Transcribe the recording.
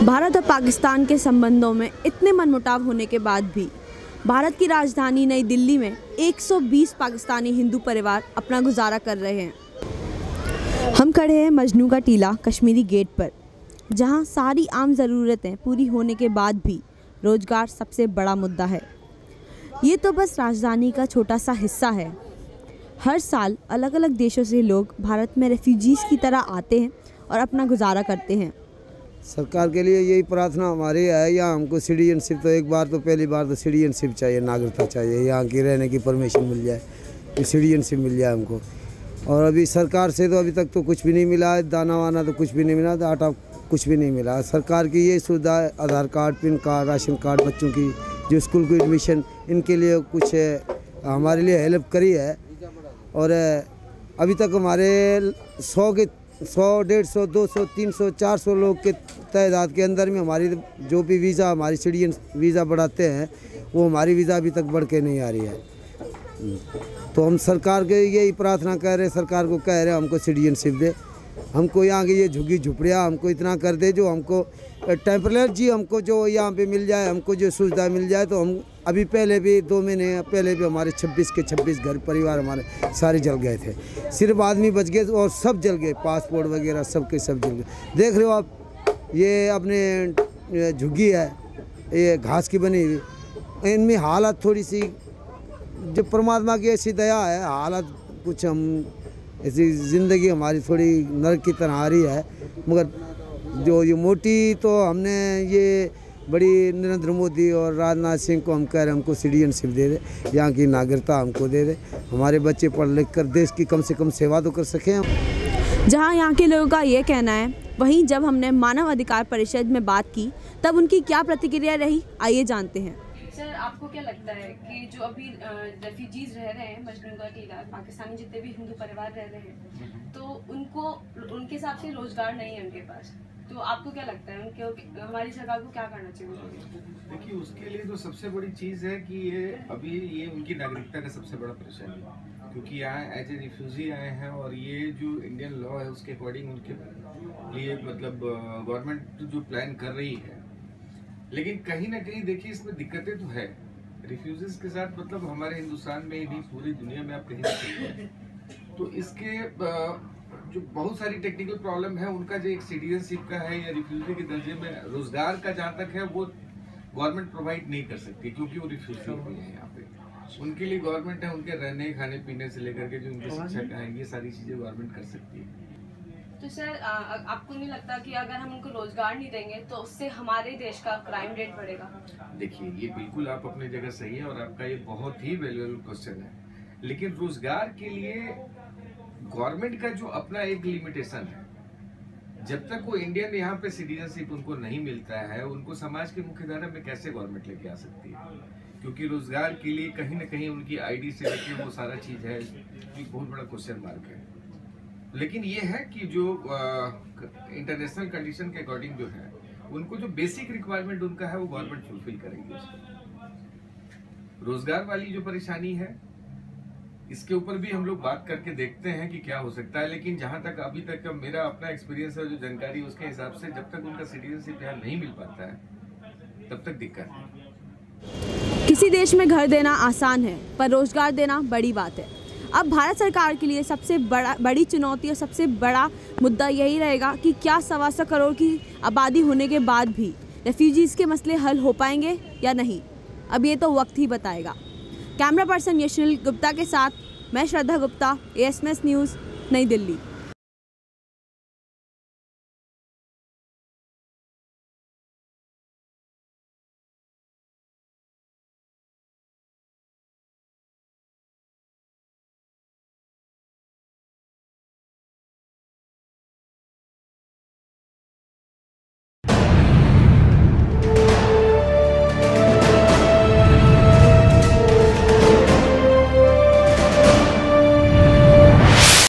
भारत और पाकिस्तान के संबंधों में इतने मनमुटाव होने के बाद भी भारत की राजधानी नई दिल्ली में 120 पाकिस्तानी हिंदू परिवार अपना गुजारा कर रहे हैं। हम खड़े हैं मजनू का टीला कश्मीरी गेट पर, जहां सारी आम ज़रूरतें पूरी होने के बाद भी रोज़गार सबसे बड़ा मुद्दा है। ये तो बस राजधानी का छोटा सा हिस्सा है। हर साल अलग अलग देशों से लोग भारत में रेफ्यूजीज़ की तरह आते हैं और अपना गुजारा करते हैं। सरकार के लिए यही प्रार्थना हमारी है, यहाँ हमको सिटीजनशिप तो एक बार तो पहली बार तो सिटीजनशिप चाहिए, नागरिकता चाहिए, यहाँ की रहने की परमिशन मिल जाए, सिटीजनशिप मिल जाए हमको। और अभी सरकार से तो अभी तक तो कुछ भी नहीं मिला है, दाना वाना तो कुछ भी नहीं मिला, आटा कुछ भी नहीं मिला। सरकार की ये सुविधा है, Aadhaar card, PAN card, ration card, बच्चों की जो स्कूल की एडमिशन, इनके लिए कुछ हमारे लिए हेल्प करी है। और अभी तक हमारे 100, 150, 200, 300, 400 लोग के तादाद के अंदर में हमारी जो भी वीज़ा, हमारी सिटीजन वीज़ा बढ़ाते हैं, वो हमारी वीज़ा अभी तक बढ़ के नहीं आ रही है। तो हम सरकार के यही प्रार्थना कर रहे हैं, सरकार को कह रहे हैं हमको सिटीजनशिप दे, हमको यहाँ की ये झुग्गी झुपड़ियाँ हमको इतना कर दे, जो हमको टेम्परेरी जी हमको जो यहाँ पे मिल जाए, हमको जो सुविधा मिल जाए। तो हम अभी पहले भी 2 महीने पहले भी हमारे 26 के 26 घर परिवार हमारे सारे जल गए थे, सिर्फ आदमी बच गए और सब जल गए, पासपोर्ट वगैरह सब के सब जल गए। देख रहे हो आप, ये अपने झुग्गी है, ये घास की बनी हुई, इनमें हालत थोड़ी सी, जो परमात्मा की ऐसी दया है, हालत कुछ हम ऐसी ज़िंदगी हमारी थोड़ी नरक की तरह आ रही है। मगर जो ये मोटी तो हमने ये बड़ी नरेंद्र मोदी और राजनाथ सिंह को हम कह रहे हैं हमको सिटीजनशिप दे दे, यहाँ की नागरिकता हमको दे दे, हमारे बच्चे पढ़ लिख कर देश की कम से कम सेवा तो कर सकें हम। जहाँ यहाँ के लोगों का ये कहना है, वहीं जब हमने मानव अधिकार परिषद में बात की तब उनकी क्या प्रतिक्रिया रही, आइए जानते हैं। सर, आपको क्या लगता है कि जो अभी रेफ्यूजीज रह रहे हैं मजनू का टीला, पाकिस्तानी जितने भी हिंदू परिवार रह रहे हैं, तो उनको उनके हिसाब से रोजगार नहीं है उनके पास, तो आपको क्या लगता है उनके, हमारी सरकार को क्या करना चाहिए? देखिए, उसके लिए तो सबसे बड़ी चीज़ है कि ये उनकी नागरिकता का सबसे बड़ा प्रश्न है, क्योंकि यहाँ एज ए रिफ्यूजी आए हैं और ये जो इंडियन लॉ है उसके अकॉर्डिंग उनके लिए मतलब गवर्नमेंट जो प्लान कर रही है। लेकिन कहीं ना कहीं देखिए, इसमें दिक्कतें तो है रिफ्यूजीज के साथ, मतलब हमारे हिंदुस्तान में ही नहीं पूरी दुनिया में आप कहीं नहीं सकते। तो इसके जो बहुत सारी टेक्निकल प्रॉब्लम है, उनका जो एक सिटीजनशिप का है या रिफ्यूजी के दर्जे में रोजगार का जहाँ तक है वो गवर्नमेंट प्रोवाइड नहीं कर सकती, क्योंकि वो रिफ्यूजी भी है। यहाँ पे उनके लिए गवर्नमेंट है, उनके रहने खाने पीने से लेकर के जो उनकी शिक्षा का है, ये सारी चीजें गवर्नमेंट कर सकती है। तो सर, आपको नहीं लगता कि अगर हम उनको रोजगार नहीं देंगे तो उससे हमारे देश का क्राइम रेट बढ़ेगा? देखिए, ये बिल्कुल आप अपनी जगह सही है और आपका ये बहुत ही वैल्यूएबल क्वेश्चन है, लेकिन रोजगार के लिए गवर्नमेंट का जो अपना एक लिमिटेशन है, जब तक वो इंडियन यहाँ पे सिटीजनशिप उनको नहीं मिलता है, उनको समाज के मुख्यधारा में कैसे गवर्नमेंट लेके आ सकती है? क्योंकि रोजगार के लिए कहीं ना कहीं उनकी आईडी से लेके वो सारा चीज है, एक बहुत बड़ा क्वेश्चन मार्क है। लेकिन ये है कि जो इंटरनेशनल कंडीशन के अकॉर्डिंग जो है, उनको जो बेसिक रिक्वायरमेंट उनका है वो गवर्नमेंट फुलफिल करेगी उसको। रोजगार वाली जो परेशानी है, इसके ऊपर भी हम लोग बात करके देखते हैं कि क्या हो सकता है। लेकिन जहां तक अभी तक का मेरा अपना एक्सपीरियंस है, जो जानकारी, उसके हिसाब से जब तक उनका सिटीजनशिप यहाँ नहीं मिल पाता है तब तक दिक्कत है। किसी देश में घर देना आसान है, पर रोजगार देना बड़ी बात है। अब भारत सरकार के लिए सबसे बड़ी चुनौती और सबसे बड़ा मुद्दा यही रहेगा कि क्या 125 करोड़ की आबादी होने के बाद भी रेफ्यूजीज़ के मसले हल हो पाएंगे या नहीं। अब ये तो वक्त ही बताएगा। कैमरा पर्सन यशनिल गुप्ता के साथ मैं श्रद्धा गुप्ता, ASMS न्यूज़, नई दिल्ली।